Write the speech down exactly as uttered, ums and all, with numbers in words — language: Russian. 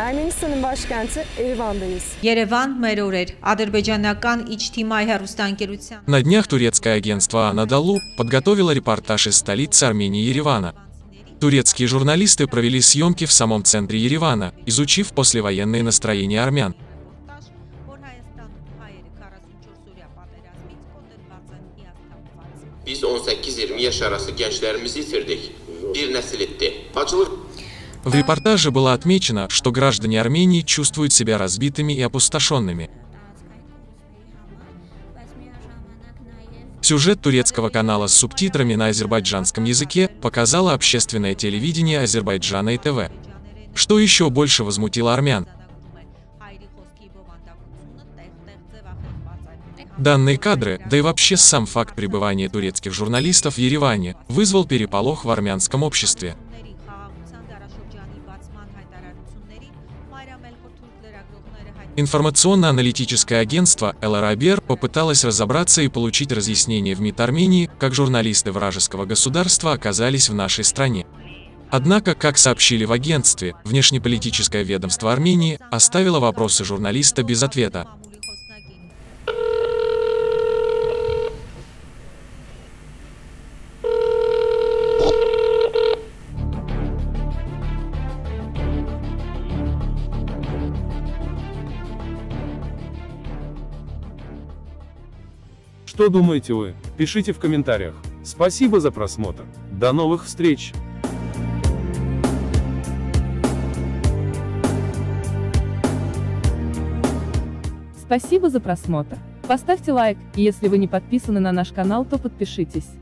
Ermenistan'ın başkenti Erivan'dayız. Երևան, մեր օրեր, ադրբեջանական իջթիմայ հեռուստաընկերության. На днях турецкое агентство «Анадолу» подготовило репортаж из столицы Армении Еревана. Турецкие журналисты провели съемки в самом центре Еревана, изучив послевоенные настроения армян. Biz on səkkiz iyirmi yaş arası gençlerimizi yitirdik. Bir nesil etti. Acılı. В репортаже было отмечено, что граждане Армении чувствуют себя разбитыми и опустошенными. Сюжет турецкого канала с субтитрами на азербайджанском языке показало общественное телевидение Азербайджана и ТВ. Что еще больше возмутило армян? Данные кадры, да и вообще сам факт пребывания турецких журналистов в Ереване, вызвал переполох в армянском обществе. Информационно-аналитическое агентство Эл Эр Хабер попыталось разобраться и получить разъяснение в МИД Армении, как журналисты вражеского государства оказались в нашей стране. Однако, как сообщили в агентстве, внешнеполитическое ведомство Армении оставило вопросы журналиста без ответа. Что думаете вы? Пишите в комментариях. Спасибо за просмотр. До новых встреч! Спасибо за просмотр. Поставьте лайк, и если вы не подписаны на наш канал, то подпишитесь.